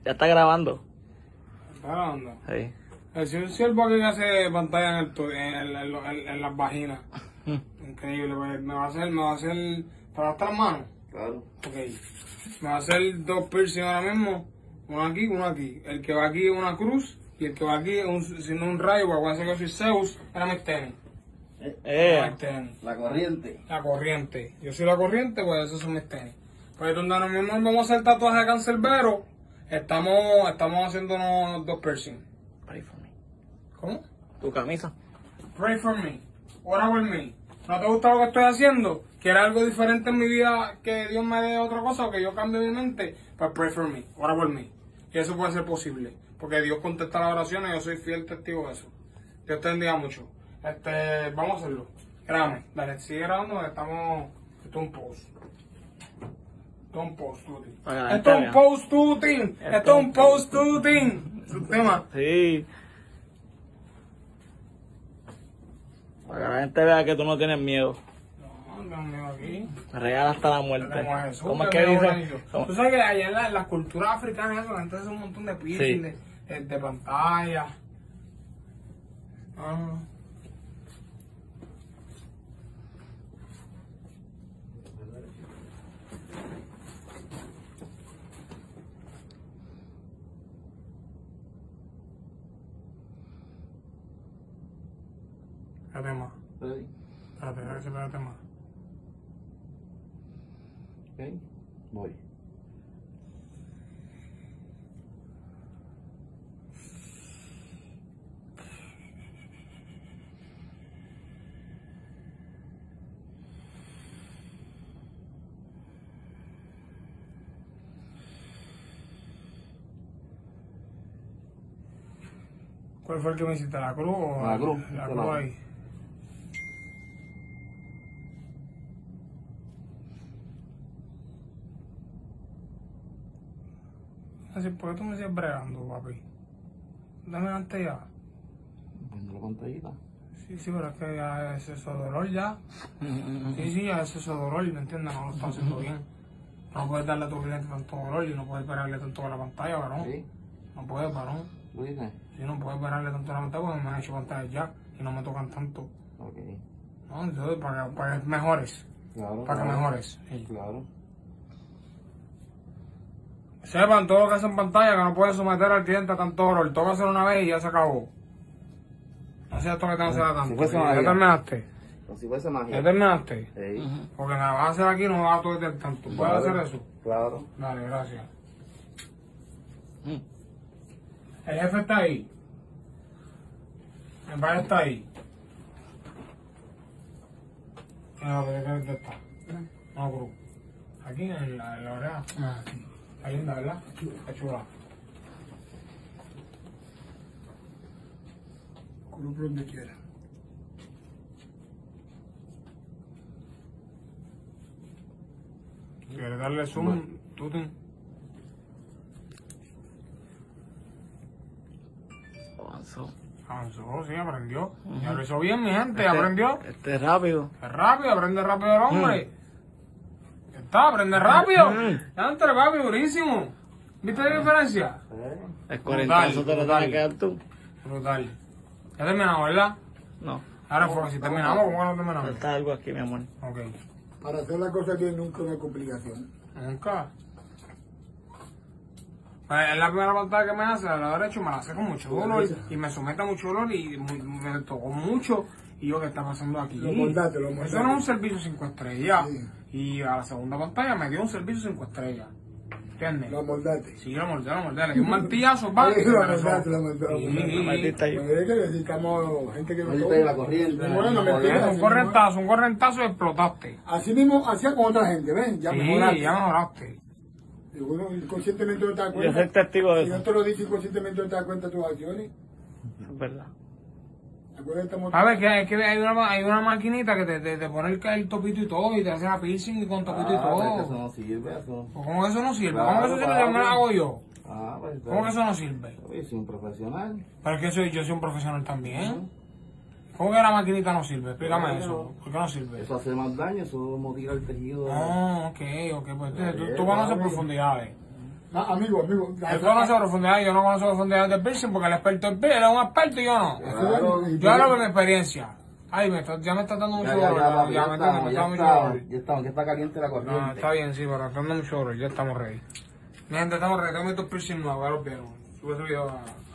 Ya está grabando. ¿Está grabando? Sí. El siervo aquí que hace pantalla en las vaginas. Increíble, pues me va a hacer, ¿para hasta las manos? Claro. Ok. Me va a hacer dos piercing ahora mismo. Uno aquí, uno aquí. El que va aquí es una cruz. Y el que va aquí es si no un rayo, porque acuérdense que yo soy Zeus, era mis tenis. Mis tenis. La corriente. La corriente. Yo soy la corriente, pues esos son mis tenis. Pues donde ahora mismo vamos a hacer tatuaje de cancerbero, estamos haciéndonos dos piercing. Pray for me. ¿Cómo? Tu camisa. Pray for me. Ora por mí. ¿No te gusta lo que estoy haciendo? ¿Quieres algo diferente en mi vida, que Dios me dé otra cosa o que yo cambie mi mente? Pues pray for me. Ora por mí. Y eso puede ser posible. Porque Dios contesta las oraciones y yo soy fiel testigo de eso. Dios te bendiga mucho. Vamos a hacerlo. Grábame. Dale, sigue grabando. Estamos... Esto es un post. Esto es un post-tuting. Esto es un post-tuting. Esto es un post-tuting. Es un tema. Sí. Para que la gente vea que tú no tienes miedo. No, Dios mío, aquí. Me regala hasta la muerte. Como Jesús, ¿Cómo es que dice? bonito. Tú sabes que allá en las culturas africanas eso, la gente hace un montón de piercing, de pantalla. Espérate más. Ready. Espérate más. Ok. Voy. ¿Cuál fue el que me hiciste? ¿La cruz o La cruz. La cruz ahí. Así, ¿por qué tú me sigues bregando, papi? Dame antes ya. Viendo la pantallita. Sí, pero es que ya es eso dolor ya. Sí, ya es eso dolor, ¿me entiendes? No lo está haciendo bien. No puedes darle a tu cliente tanto dolor y no puedes pararle tanto a la pantalla, varón. Sí. No puedes, varón. ¿Lo dices? Sí, no puedes pararle tanto a la pantalla porque me han hecho pantallas ya y no me tocan tanto. Ok. No, entonces para que mejores. Claro. Para que claro. mejores. Sí. Claro. Sepan todo lo que hacen pantalla que no pueden someter al cliente a tanto dolor. Toca hacer una vez y ya se acabó. No sea esto que te hacer a tanto. Si fuese ¿Ya magia. terminaste? Como si fuese magia. ¿Ya terminaste? Sí. Porque me vas a hacer aquí no me vas a tocar tanto. ¿Puedes Claro. hacer eso? Claro. Dale, gracias. El jefe está ahí. El baile está ahí. ¿Dónde está? No, cruz. Aquí en la oreja. Está linda, ¿verdad? Está chula. Cruz por donde quiera. ¿Quieres darle zoom? Avanzó, sí, aprendió. Ya lo hizo bien, mi gente, aprendió. Este es rápido. Es rápido, aprende rápido el hombre. Ya está, aprende rápido. Ya entre papi, durísimo. ¿Viste la diferencia? El 40 te lo brutal. tienes que dar tú. Brutal. Ya terminamos, ¿verdad? No. Ahora fue, si terminamos, ¿cómo que no terminamos? Está algo aquí, mi amor. Ok. Para hacer las cosas bien nunca una complicación. Nunca. Pues es la primera pantalla que me hace, al lado derecho me la hace con mucho dolor y me somete a mucho dolor y me tocó mucho. Y yo, ¿qué está pasando aquí? Lo moldaste. Eso no es un servicio 5 estrellas. Sí. Y a la segunda pantalla me dio un servicio 5 estrellas. ¿Entiendes? Lo moldaste. Sí, lo moldé. Le di un martillazo, va. Sí, lo moldaste. Sí. Metiste ahí. Pues es que necesitamos gente que No nos le la corriente. Bueno, mentira. Un correntazo y explotaste. Así mismo hacía con otra gente, ¿ven? Ya Sí, mejoraste. ya mejoraste. Y uno inconscientemente no te das Yo soy cuenta. testigo de Si yo eso. te lo dije inconscientemente no te das cuenta de tus acciones. Es verdad. Acuérdate, estamos... A ver, que hay una maquinita que te pone el topito y todo, y te hace la piercing y con topito y Pero es que eso todo. no sirve, eso. ¿Cómo que eso no sirve? Claro, ¿Cómo que eso sirve? claro. Yo me lo hago yo. Pues. ¿Cómo que eso no sirve? Oye, soy un profesional. Pero es que yo soy un profesional también. ¿Cómo que la maquinita no sirve? Explícame eso. ¿Por qué no sirve? Eso hace más daño, eso motila el tejido. Ok, pues tú conoces profundidades. Amigo. Él conoce profundidad, yo no conozco profundidad del piercing porque el experto es él, es un experto y yo no. Claro. Yo hablo por mi experiencia. Ay, ya me está dando mucho dolor. papi, Ya me está dando mucho dolor. ya estamos, que está caliente la corriente. No, está bien, sí, pero está dando mucho dolor. Ya estamos ready. Mi gente, estamos ready. Tengo mis dos piercing nuevos, ya los vieron. Sube ese video a...